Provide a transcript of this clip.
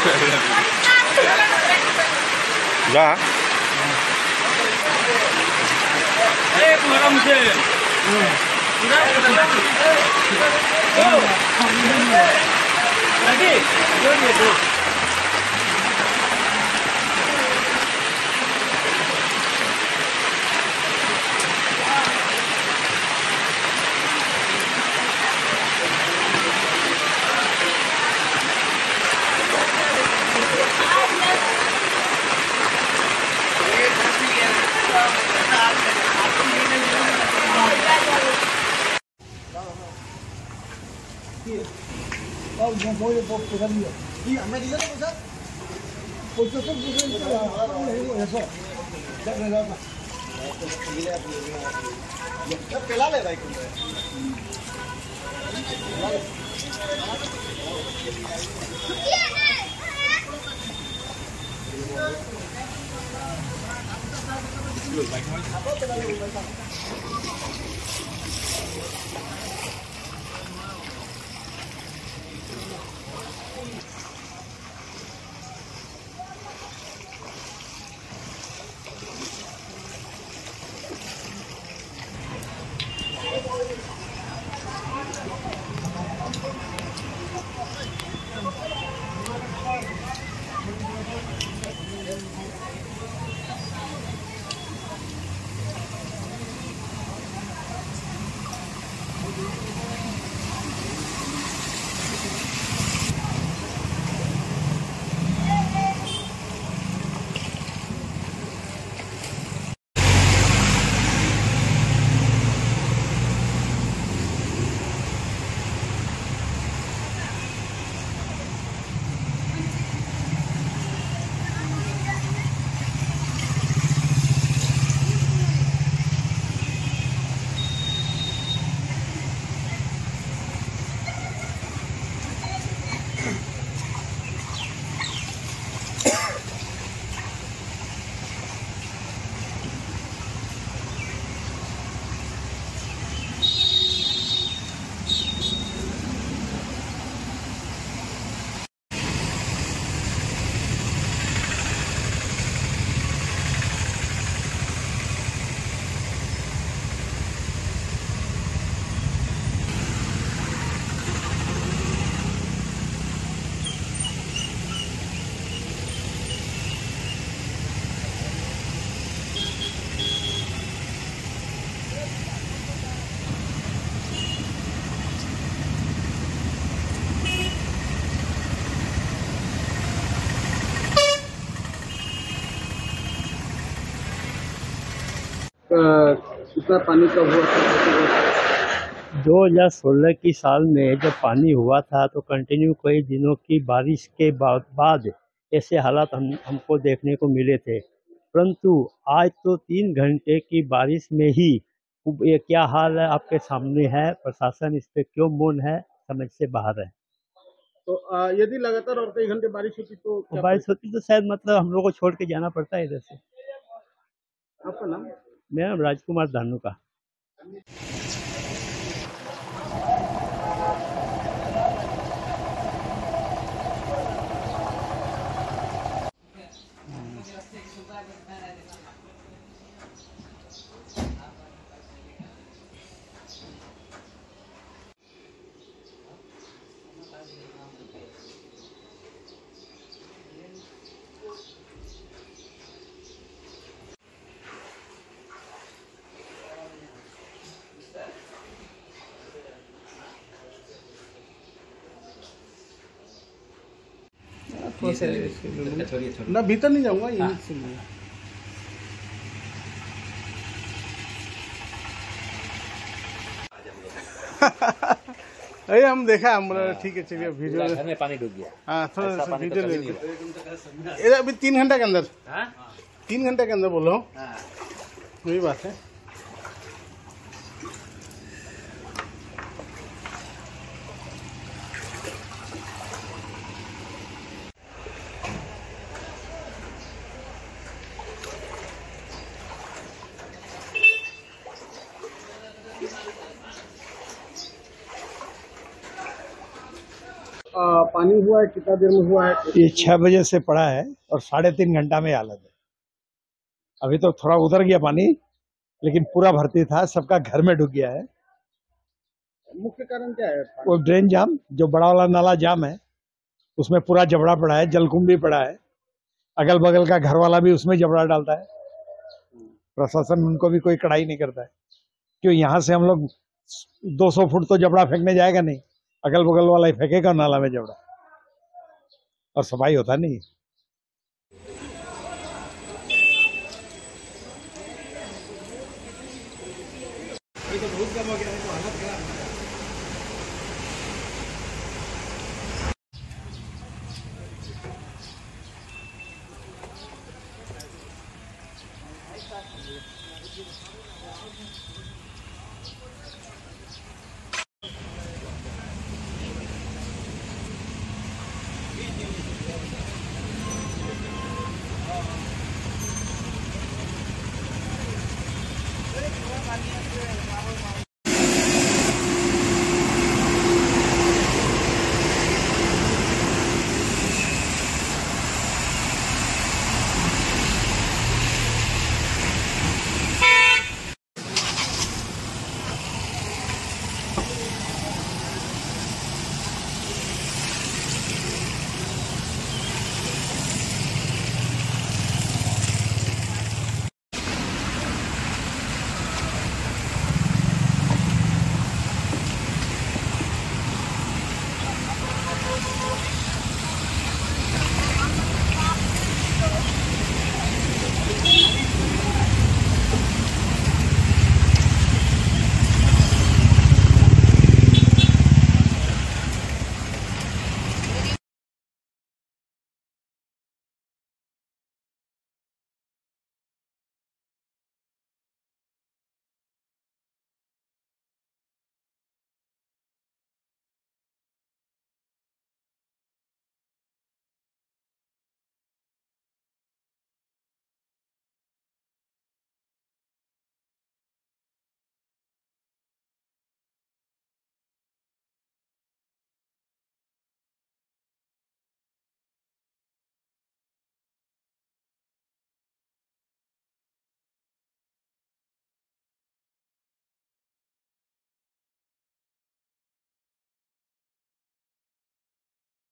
जा कितना पानी का हुआ था? 2016 की साल में जब पानी हुआ था तो कंटिन्यू कई दिनों की बारिश के बाद ऐसे हालात हमको देखने को मिले थे, परंतु आज तो 3 घंटे की बारिश में ही ये क्या हाल है आपके सामने है। प्रशासन इस पे क्यों मौन है, समझ से बाहर है। तो यदि लगातार और कई घंटे बारिश होती तो शायद मतलब हम लोग को छोड़ के जाना पड़ता है इधर से। आपका नाम? मेरा नाम राजकुमार दानू का। ना भीतर नहीं जाऊंगा, यहीं से अरे हम देखा, हम ठीक है चलिए वीडियो घर में पानी डूब गया। हाँ थोड़ा सा वीडियो ले लीजिए। अभी 3 घंटे के अंदर 3 घंटे के अंदर बोल रहा हूँ, वही बात है। पानी हुआ है, कितना देर में हुआ है? ये 6 बजे से पड़ा है और 3.5 घंटा में हालत है। अभी तो थोड़ा उतर गया पानी, लेकिन पूरा भर्ती था, सबका घर में डूब गया है। मुख्य कारण क्या है? वो ड्रेन जाम, जो बड़ा वाला नाला जाम है, उसमें पूरा जबड़ा पड़ा है, जलकुंभ भी पड़ा है, अगल बगल का घर वाला भी उसमें जबड़ा डालता है। प्रशासन उनको भी कोई कड़ाई नहीं करता है, क्यों यहाँ से हम लोग 200 फुट तो जबड़ा फेंकने जाएगा नहीं, अगल बगल वाला ही फेंकेगा नाला में जबड़ा, और सफाई होता नहीं। बहुत कम हो गया है, तो हालत खराब है।